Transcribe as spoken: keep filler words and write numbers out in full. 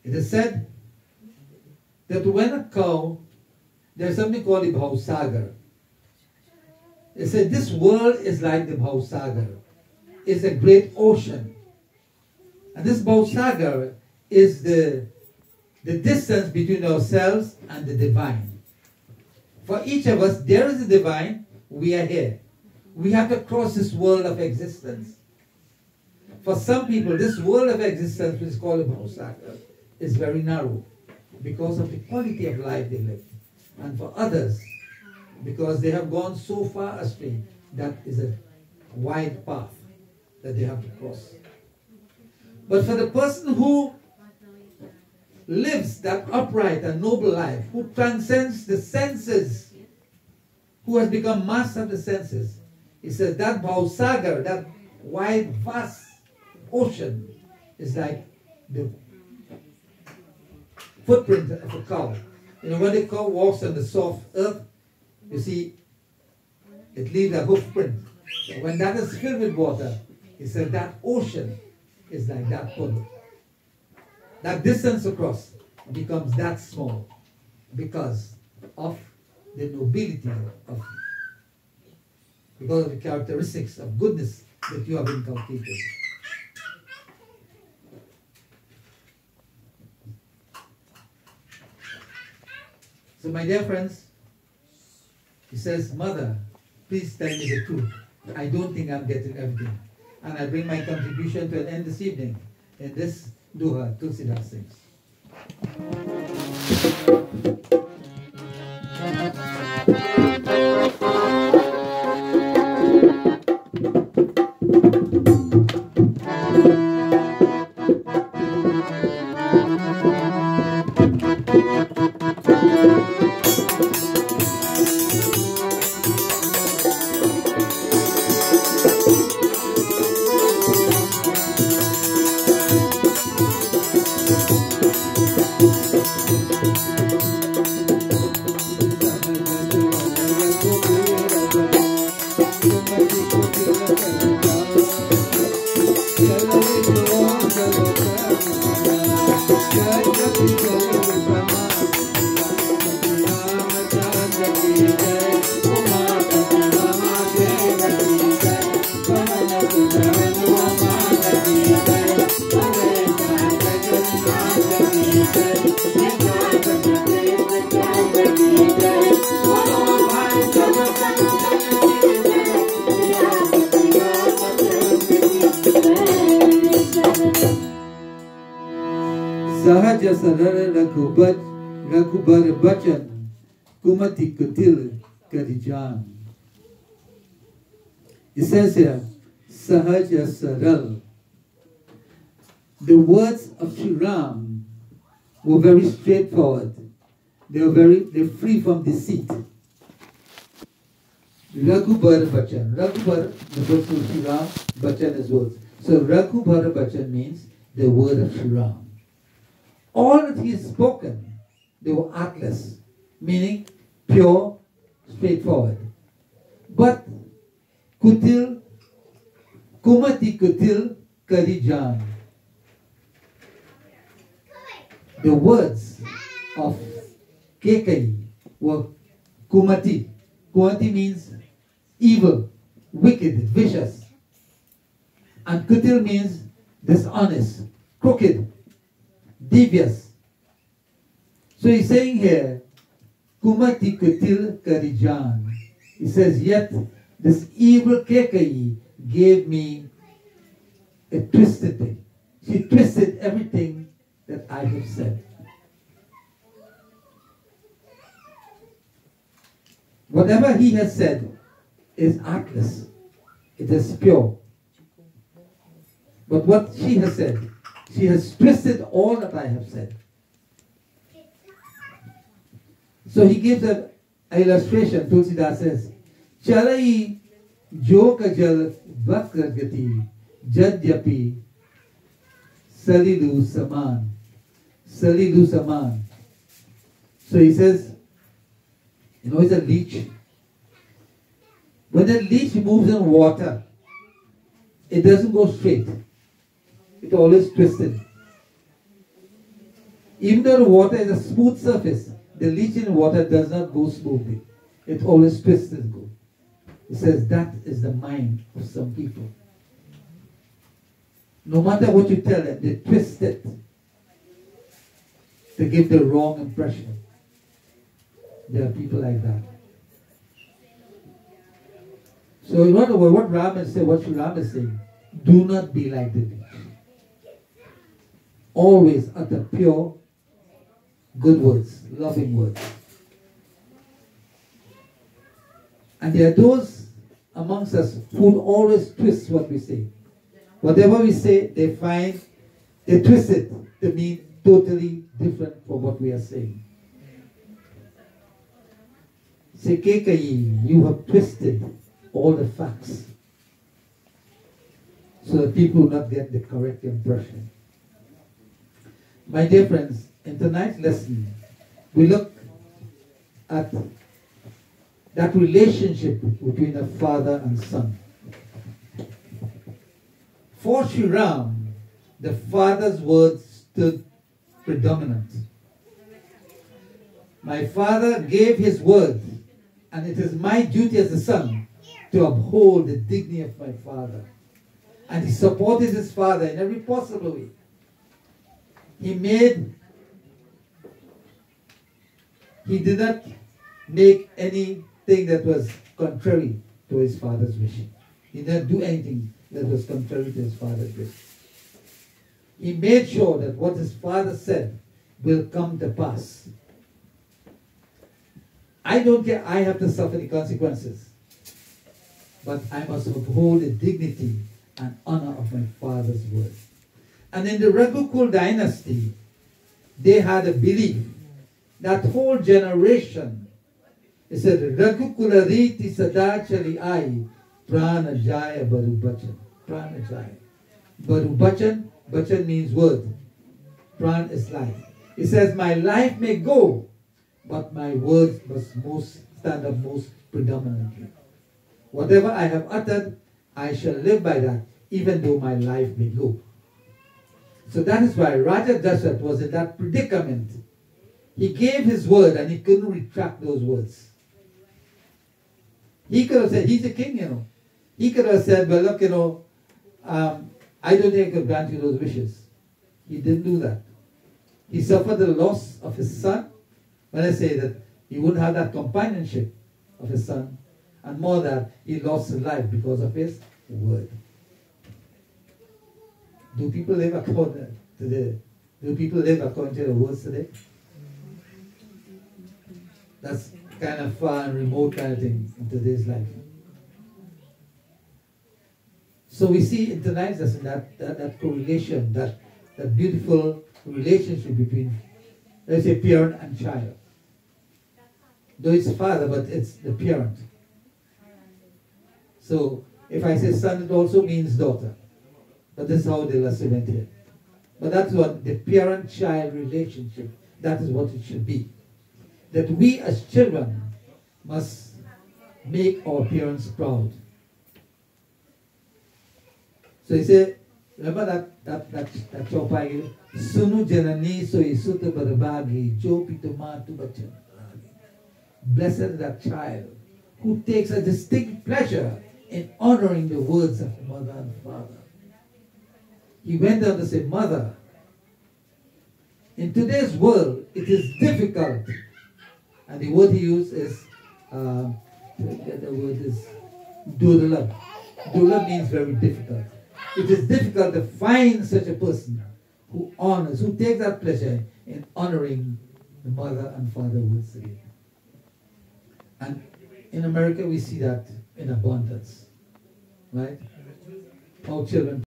It is said that when a cow, there's something called the Bhowsagar. It said this world is like the Bhowsagar. It's a great ocean. And this Bhowsagar is the, the distance between ourselves and the divine. For each of us, there is a divine, we are here. We have to cross this world of existence. For some people, this world of existence, which is called a Bhowsagar, is very narrow because of the quality of life they live. And for others, because they have gone so far astray, that is a wide path that they have to cross. But for the person who lives that upright and noble life, who transcends the senses, who has become master of the senses, he says that Bhowsagar, that wide, vast ocean, is like the footprint of a cow. You know, when the cow walks on the soft earth, you see, it leaves a hoof print. When that is filled with water, he said that ocean is like that puddle. That distance across becomes that small because of the nobility of, because of the characteristics of goodness that you have inculcated. So my dear friends, he says, Mother, please tell me the truth. I don't think I'm getting everything. And I bring my contribution to an end this evening in this Duha Tulsidas sings. Raghubar Bachan Kumati Kutil Karijan. It says here, Sahaja Saral. The words of Sri Ram were very straightforward. They were very, they're free from deceit. Raghubar Bachan. Raghubar refers to Sri Ram, Bachan is words. So Raghubar Bachan means the word of Sri Ram. All that he has spoken, they were artless, meaning pure, straightforward. But Kutil, Kumati Kutil Karijan. The words of Kakaiee were Kumati. Kumati means evil, wicked, vicious. And Kutil means dishonest, crooked, devious. So he's saying here, Kumati Kutil Karijan. He says, yet this evil Kakaiee gave me a twisted thing. She twisted everything that I have said. Whatever he has said is artless. It is pure. But what she has said, she has twisted all that I have said. So he gives an illustration. Tulsidas says, Chalai jo kajal vakragati jadyapi salilu saman. Salilu saman. So he says, you know, it's a leech. When a leech moves in water, it doesn't go straight. It always twisted. Even though the water is a smooth surface, the leaching water does not go smoothly. It always twists and goes. He says that is the mind of some people. No matter what you tell them, they twist it to give the wrong impression. There are people like that. So in other words, what Rama said, what Rama is saying, do not be like the beach. Always utter pure, good words, loving words. And there are those amongst us who always twist what we say. Whatever we say, they find, they twist it to mean totally different from what we are saying. Say, Kakaiee, you have twisted all the facts so that people will not get the correct impression. My dear friends, in tonight's lesson, we look at that relationship between a father and son. For Sri Ram, the father's words stood predominant. My father gave his word, and it is my duty as a son to uphold the dignity of my father. And he supported his father in every possible way. He made, he did not make anything that was contrary to his father's wish. He did not do anything that was contrary to his father's wish. He made sure that what his father said will come to pass. I don't care, I have to suffer the consequences. But I must uphold the dignity and honor of my father's word. And in the Raghukul dynasty, they had a belief that whole generation, it said, Raghukula riti sadachali ai prana jaya baru bachan. Prana jaya. Baru bachan, bachan means word. Pran is life. It says, my life may go, but my words must most stand up most predominantly. Whatever I have uttered, I shall live by that, even though my life may go. So that is why Raja Dasharatha was in that predicament. He gave his word and he couldn't retract those words. He could have said, he's a king, you know. He could have said, well, look, you know, um, I don't think I could grant you those wishes. He didn't do that. He suffered the loss of his son. When I say that, he wouldn't have that companionship of his son. And more that, he lost his life because of his word. Do people live according to the, do people live according to the words today? That's kind of far and remote kind of thing in today's life. So we see in tonight's lesson that, that, that correlation, that, that beautiful relationship between, let's say, parent and child. Though it's father, but it's the parent. So if I say son, it also means daughter. But this is how they are cemented. But that's what the parent-child relationship, that is what it should be. That we as children must make our parents proud. So he said, remember that that that that chopai, Sunu janani so isuta barbagi, jo pituma tu bachan. Blessed is that child who takes a distinct pleasure in honoring the words of mother and father. He went on to say, mother, in today's world, it is difficult. And the word he used is, uh, the word is Dholak. Dholak means very difficult. It is difficult to find such a person who honors, who takes that pleasure in honoring the mother and father words today. And in America, we see that in abundance. Right? Our children